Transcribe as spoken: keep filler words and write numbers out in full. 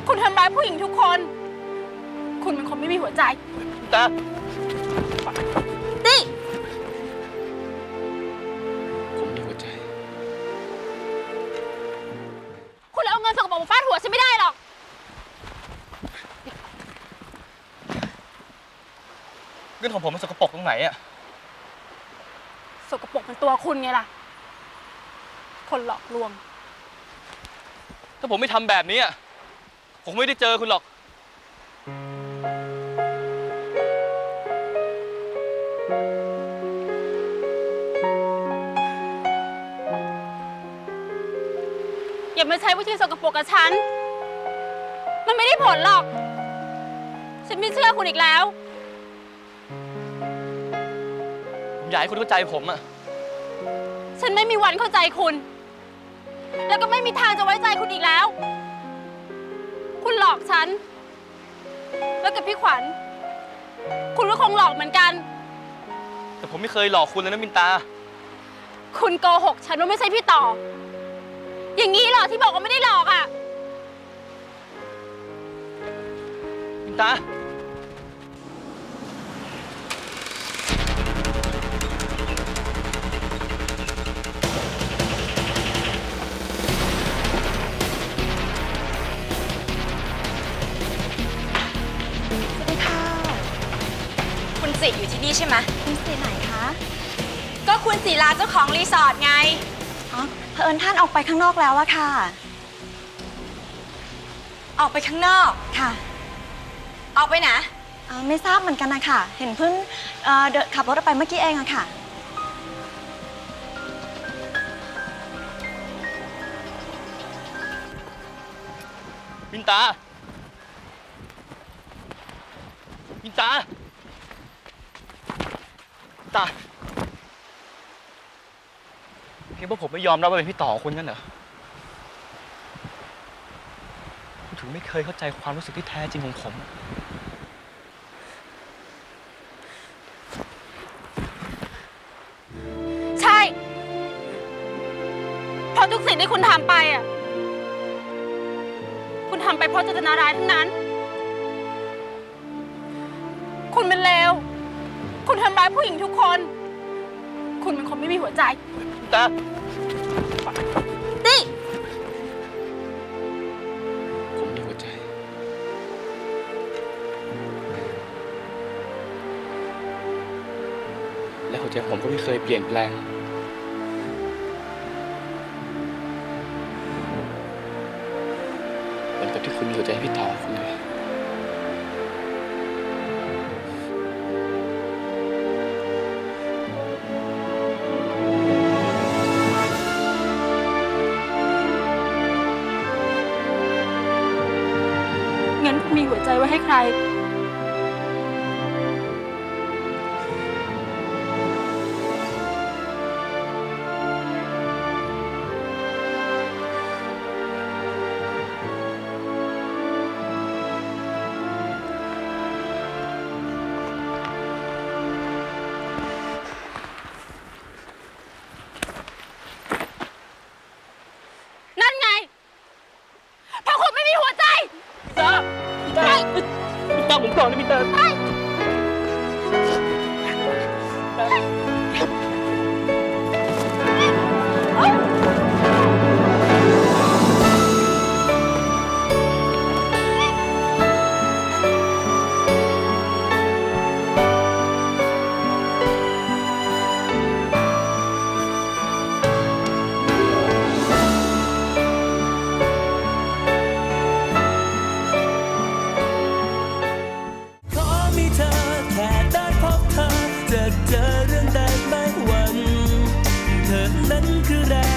คุณทำร้ายผู้หญิงทุกคนคุณเป็นคนไม่มีหัวใจตานี่ผมมีหัวใจคุณเอาเงินสกปรกมาฟาดหัวฉันไม่ได้หรอกเรื่องของผมมันสกปรกตรงไหนอะสกปรกเป็นตัวคุณไงล่ะคนหลอกลวงถ้าผมไม่ทำแบบนี้ผมไม่ได้เจอคุณหรอกอย่ามาใช้วิธีสกปรกกับฉันมันไม่ได้ผลหรอกฉันไม่เชื่อคุณอีกแล้วผมอยากให้คุณเข้าใจผมอะฉันไม่มีวันเข้าใจคุณแล้วก็ไม่มีทางจะไว้ใจคุณอีกแล้วคุณหลอกฉันแล้วกับพี่ขวัญคุณก็คงหลอกเหมือนกันแต่ผมไม่เคยหลอกคุณเลยนะมินตาคุณโกหกฉันว่าไม่ใช่พี่ต่ออย่างนี้เหรอที่บอกว่าไม่ได้หลอกอ่ะมินตาสิอยู่ที่นี่ใช่ไหมคุณสิไหนคะก็คุณศิลาเจ้าของรีสอร์ทไงอ๋อเผอิญท่านออกไปข้างนอกแล้วอะค่ะออกไปข้างนอกค่ะออกไปไหนไม่ทราบเหมือนกันนะคะเห็นเพิ่งเดินขับรถออกไปเมื่อกี้เองอะค่ะมินตามินตาตาเพียงเพราะผมไม่ยอมรับว่าเป็นพี่ต่อคุณงั้นเหรอคุณถึงไม่เคยเข้าใจความรู้สึกที่แท้จริงของผมใช่เพราะทุกสิ่งที่คุณทำไปอ่ะคุณทำไปเพราะเจตนาร้ายทั้งนั้นคุณเป็นเลวคุณทำร้ายผู้หญิงทุกคนคุณเป็นคนไม่มีหัวใจตานี่ผมมีหัวใจและหัวใจผมก็ไม่เคยเปลี่ยนแปลงเหมือนกับที่คุณมีหัวใจให้พี่ต่อคุณเลยงั้นมีหัวใจไว้ให้ใครนั่นไงเพราะคุณไม่มีหัวใจมินตามินตาผมก่อนนะมินตาเจอเรื่องใดไม่หวั่นเธอนั้นคือแรง